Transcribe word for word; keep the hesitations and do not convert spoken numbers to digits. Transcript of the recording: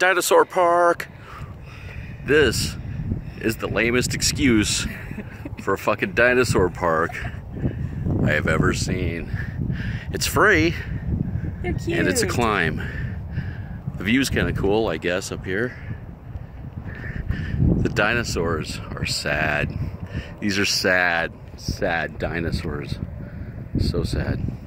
Dinosaur Park. This is the lamest excuse for a fucking dinosaur park I have ever seen. It's free. They're cute. And it's a climb. The view's kind of cool, I guess, up here. The dinosaurs are sad. These are sad, sad dinosaurs. So sad.